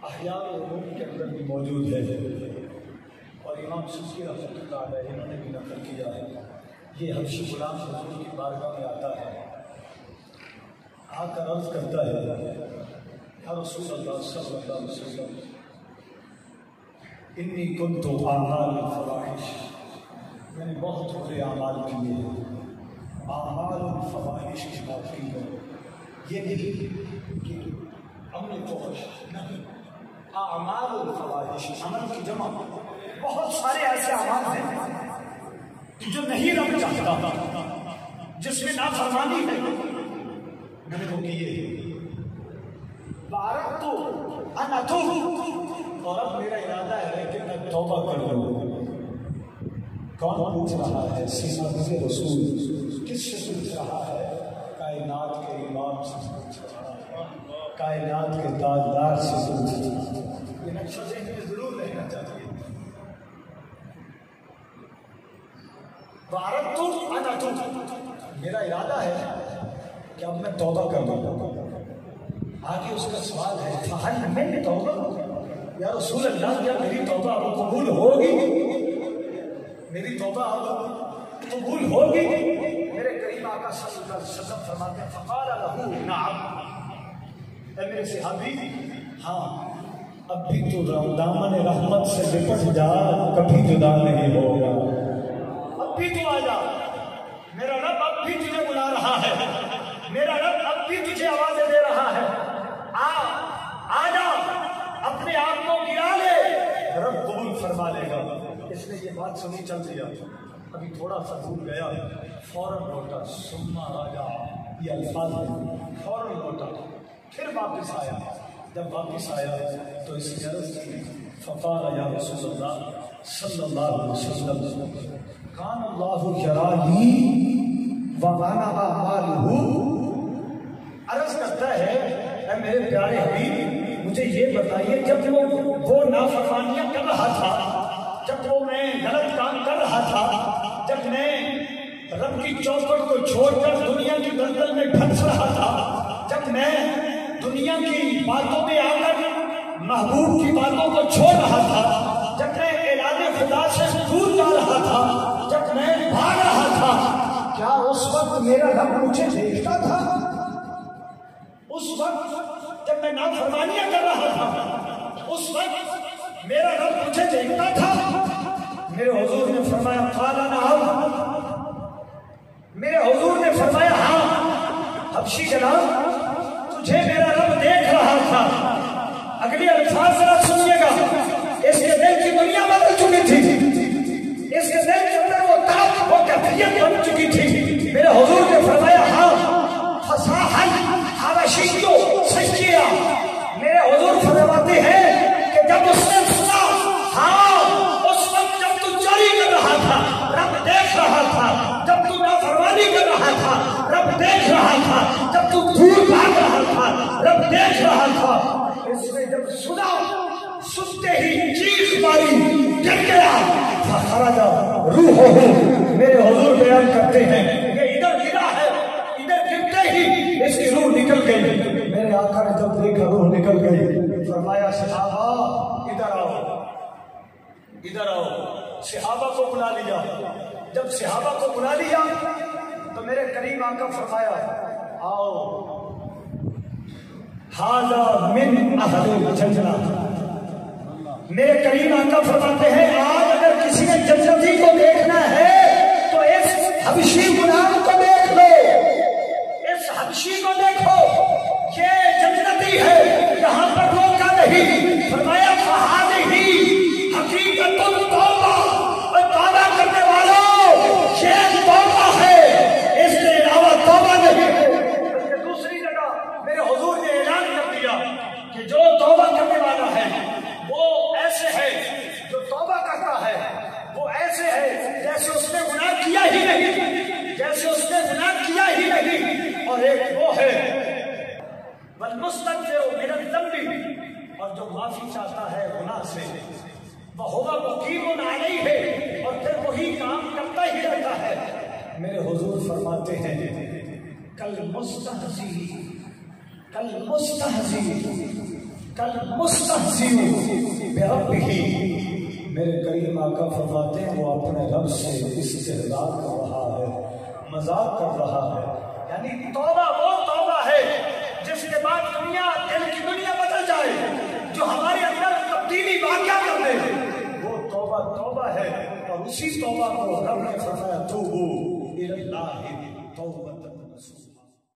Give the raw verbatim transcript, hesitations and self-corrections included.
احیاء العلوم کے اندر بھی موجود ہے اور امام سیوطی رحمۃ اللہ علیہ انہوں نے بھی نقل کیا ہے. یہ حبشی غلام حضور کی بارگاہ میں آتا ہے، آ کر عرض کرتا ہے یا رسول اللہ صلی اللہ علیہ وسلم انی کنت اعمال الفواحش، میں نے بہت برے اعمال کیے ہیں. اعمال الفواحش کی بات کی ہے، یہ نہیں کہ عمل فحش نہیں، اعمال الفواحش عمل کی جمع. بہت سارے ایسے اعمال ہیں جو نہیں رب چاہتا، جس میں نافرمانی ہے، میں نے وہ کیے. بارک تو انا تو، اور اب میرا ارادہ ہے کہ میں توبہ کر لوں. کون پوچھ رہا ہے؟ سینا سے رسول. کس سے پوچھ رہا ہے؟ کائنات کے امام سے پوچھ رہا ہے، کائنات کے تاجدار سے پوچھ رہا ہے. یہ نقشہ ذہن میں ضرور رہنا چاہیے. بارک تو انا تو، میرا ارادہ ہے کہ اب میں توبہ کر لوں. آگے اس کا سوال ہے فہل من توبہ، یا رسول اللہ کیا میری توبہ اب قبول ہوگی؟ میری توبہ اب قبول ہوگی؟ میرے کریم آقا صلی اللہ علیہ وسلم فرماتے ہیں فقال له نعم، اے میرے صحابی ہاں اب بھی تو دامن رحمت سے لپٹ جا، کبھی جدا نہیں ہوگا. اب بھی تو آ جا، میرا رب اب بھی تجھے بلا رہا ہے، میرا رب اب بھی تجھے آوازیں دے رہا ہے. آ آ جا، اپنے آپ کو گرا لے، رب قبول فرما لے گا. اس نے یہ بات سنی چل دیا، ابھی تھوڑا سا دور گیا، فوراً لوٹا. سما راجا، یہ الفاظ ہیں، فوراً لوٹا، پھر واپس آیا. جب واپس آیا تو اس نے عرض کی فقال یا رسول اللہ صلی اللہ علیہ وسلم کان اللہ یرانی وانا اعمالہ. عرض کرتا ہے اے میرے پیارے حبیب مجھے یہ بتائیے جب وہ وہ نافرمانیاں کر رہا تھا، جب وہ میں غلط کام کر رہا تھا، جب میں رب کی چوکٹ کو چھوڑ کر دنیا کی دلدل میں پھنس رہا تھا، جب میں دنیا کی باتوں میں آ کر محبوب کی باتوں کو چھوڑ رہا تھا، جب میں اعلان خدا سے دور جا رہا تھا، جب میں بھاگ رہا تھا، کیا اس وقت میرا رب مجھے دیکھتا تھا؟ اس وقت جب میں نافرمانیاں کر رہا تھا، اس وقت میرا رب مجھے دیکھتا تھا؟ میرے حضور نے فرمایا قال نعم، میرے حضور نے فرمایا ہاں حبشی جناب تجھے میرا رب دیکھ رہا تھا. اگلی الفاظ ذرا سنیے گا، اس کے دل کی دنیا بدل چکی تھی، اس کے دل کے اندر وہ تاب وہ کیفیت بن چکی تھی. میرے حضور نے فرمایا ہاں فصاحت حبشیو سچیا. میرے حضور فرماتے ہیں کہ جب اس نے سنا ہاں اس وقت جب تو چوری کر رہا تھا رب دیکھ رہا تھا، جب تو نافرمانی کر رہا تھا رب دیکھ رہا تھا، جب تو دور بھاگ رہا تھا رب دیکھ رہا تھا. اس نے جب سنا سنتے ہی چیخ ماری گر گیا فخرج روحہ. میرے حضور بیان کرتے ہیں یہ ادھر گرا ہے، ادھر گرتے ہی اس کی روح نکل گئی. میرے آقا نے جب دیکھا روح نکل گئی فرمایا صحابہ ادھر آؤ ادھر آؤ. صحابہ کو بلا لیا. جب صحابہ کو بلا لیا تو میرے کریم آقا فرمایا آؤ ھذا من اہل الجنہ. میرے کریم آقا فرماتے ہیں آج اگر کسی نے جنتی کو دیکھنا ہے تو اس حبشی غلام کو دیکھ لو، اس حبشی کو دیکھو، یہ جنتی ہے، یہاں پر روکا نہیں. فرمایا فہذہ حقیقت التوبہ، اور توبہ کرنے والوں یہ توبہ ہے، اس کے علاوہ توبہ نہیں. دوسری جگہ میرے حضور نے اعلان کر دیا کہ جو توبہ کرنے والا ہے وہ ایسے ہے، جو توبہ کرتا ہے وہ ایسے ہے جیسے اس نے گناہ کیا ہی نہیں، جیسے اس نے گناہ کیا ہی نہیں. اور ایک وہ ہے والمستغفر من الذنب، اور جو معافی چاہتا ہے گناہ سے، وہو مقیم علیہ، اور پھر وہی کام کرتا ہی رہتا ہے. میرے حضور فرماتے ہیں کل مستہزی کل مستہزی کل مستہزئ بربہ، میرے کریم آقا فرماتے ہیں وہ اپنے رب سے استہزاء کر رہا ہے، مذاق کر رہا ہے۔ یعنی توبہ وہ توبہ ہے جس کے بعد دنیا دل کی دنیا بدل جائے، جو ہمارے اندر تبدیلی واقعہ کر دے، وہ توبہ توبہ ہے۔ اور اسی توبہ کو رب نے فرمایا توبوا الی اللہ توبہ